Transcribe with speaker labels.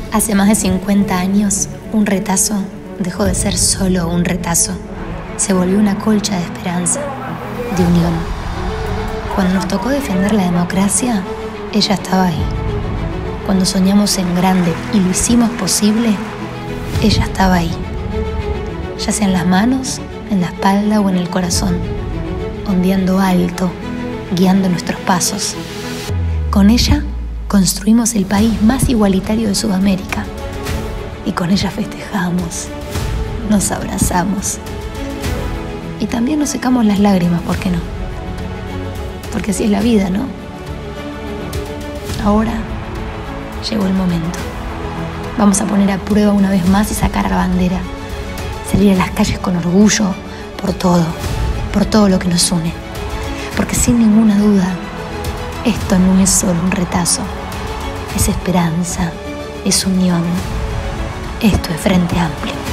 Speaker 1: Hace más de 50 años, un retazo dejó de ser solo un retazo. Se volvió una colcha de esperanza, de unión. Cuando nos tocó defender la democracia, ella estaba ahí. Cuando soñamos en grande y lo hicimos posible, ella estaba ahí. Ya sea en las manos, en la espalda o en el corazón, ondeando alto, guiando nuestros pasos. Con ella construimos el país más igualitario de Sudamérica. Y con ella festejamos, nos abrazamos. Y también nos secamos las lágrimas, ¿por qué no? Porque así es la vida, ¿no? Ahora llegó el momento. Vamos a poner a prueba una vez más y sacar la bandera. Salir a las calles con orgullo por todo lo que nos une. Porque sin ninguna duda, esto no es solo un retazo. Es esperanza, es unión. Esto es Frente Amplio.